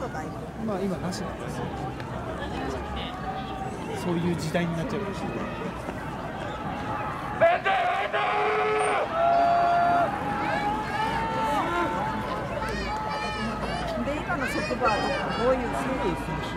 まあ今なしなんですよ。そういう時代になっちゃうかもしれない。 で今の職場はどういう選手？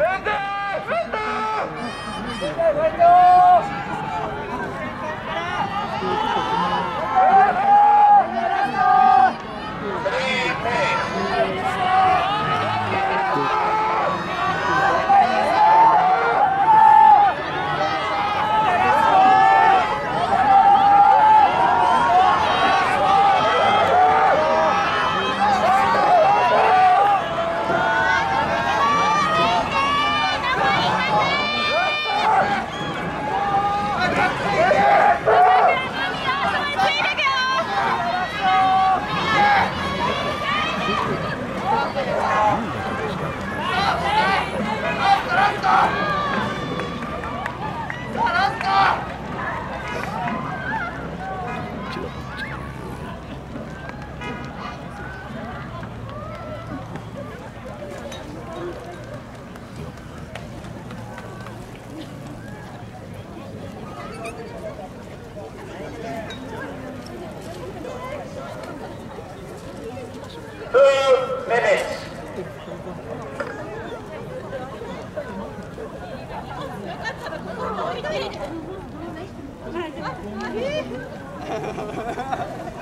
2 minutes.